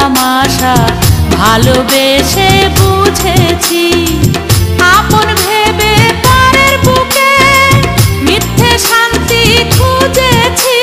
তামাশা ভালোবেসে বুঝেছি। আপন ভেবে পরের বুকে মিথ্যে শান্তি খুঁজেছি।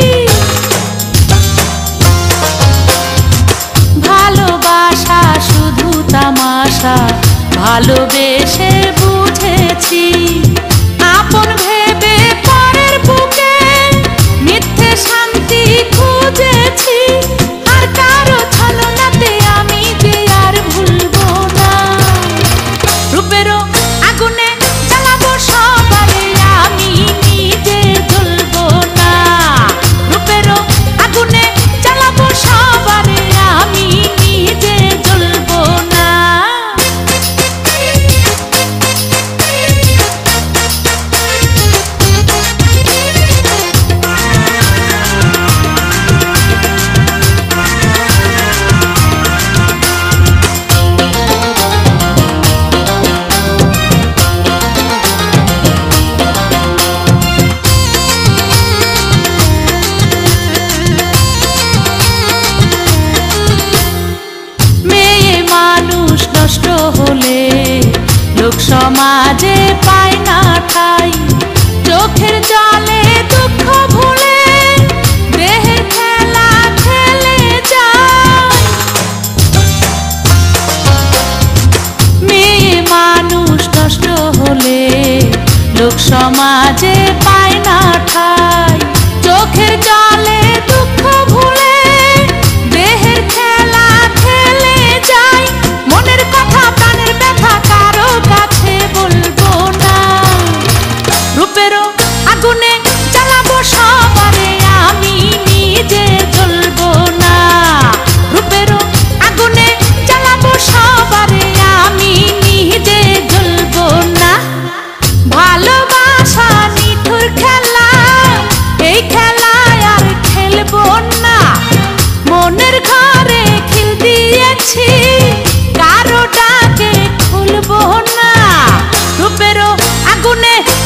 ভালোবাসা শুধু তামাশা ভালোবেসে বুঝেছি। আপন ভেবে পরের বুকে মিথ্যে শান্তি খুঁজেছি। আর কারো ছলনাতে আমি যে আর ভুলবো না। রূপেরও আগুনে জ্বালাবো সবারে, আমি নিজে জ্বলবো না। রূপেরও আগুনে জ্বালাবো সবারে, আমি নিজে জ্বলবো না। নষ্ট হলে লোক সমাজে পায় না ঠাই। চোখের জলে দুঃখ ভুলে দেহের খেলা খেলে যায়। মেয়ে মানুষ নষ্ট হলে লোক সমাজে পায় না ঠাই। চোখের জলে দুঃখ ভুলে দেহের খেলা খেলে যায়। মনের কথা প্রাণের ব্যথা কারো কাছে বলবো না। রূপেরও আগুনে জ্বালাবো সবারে, আমি নিজে জ্বলবো না। রূপেরও আগুনে জ্বালাবো সবারে, আমি নিজে জ্বলবো না। ভালোবাসা নিঠুর খেলা, এই খেলায় আর খেলবো না। মনের ঘরে খিল দিয়েছি, কারো ডাকে খুলবো না। রূপেরও আগুনে